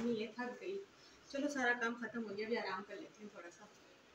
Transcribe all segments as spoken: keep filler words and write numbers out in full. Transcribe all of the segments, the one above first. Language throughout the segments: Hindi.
गर्मी है, थक गई। चलो सारा काम खत्म हो गया, अभी आराम कर लेती हूँ थोड़ा सा।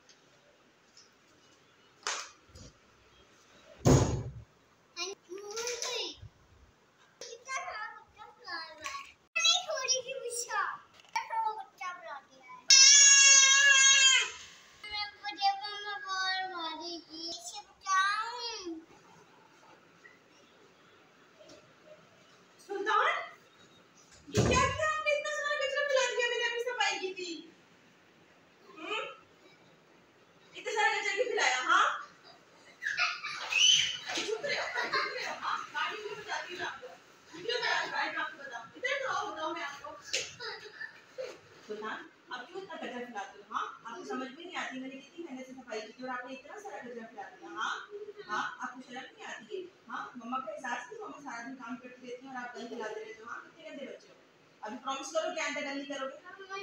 अब क्यों इतना कचरा फैलाते हो? हाँ, आपको समझ में नहीं आती मैंने कितनी मेहनत से सफाई की और आपने इतना सारा कचरा फैला दिया। हाँ हाँ, आपको शर्म नहीं आती है? हाँ, मम्मा का एहसास नहीं? मम्मा सारा दिन काम करती रहती है और आप गंद फैलाते रहते हो। हाँ, कितने गंदे बच्चे हो। अभी प्रॉमिस करो कि आइंदा गंद नहीं करोगे।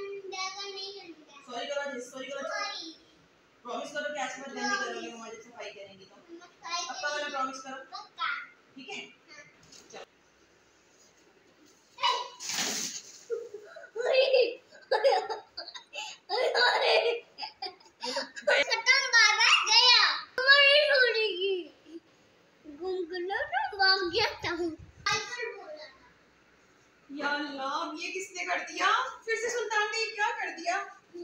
सॉरी करो, सॉरी करो, प्रॉमिस करो कि आज के बाद गंद नहीं करोगे। मम्मा जब सफाई करेंगी तो पक्का वाला प्रॉमिस करो, ठीक है? या अल्लाह, ये किसने कर दिया? फिर से सुल्तान ने क्या कर दिया?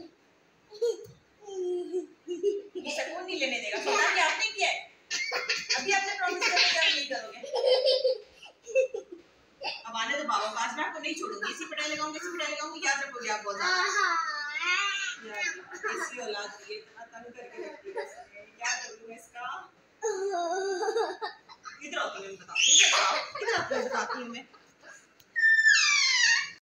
ये सुकून नहीं लेने देगा। सुल्तान, ये आपने किया है। अभी आपने प्रॉमिस किया कि आप नहीं करोगे। अब आने दो बाबा पास में, आपको नहीं छोड़ूंगी। इसी पिटाई लगाऊंगी, इसी पिटाई लगाऊंगी, याद रखोगे आप बहुत ज्यादा। यार ऐसी औलाद ये इतना तंग करके रखती है, क्या करूं मैं इसका? इधर आओ, तुम्हें बताती हूँ, इधर आओ, इधर आओ, बताती हूँ मैं।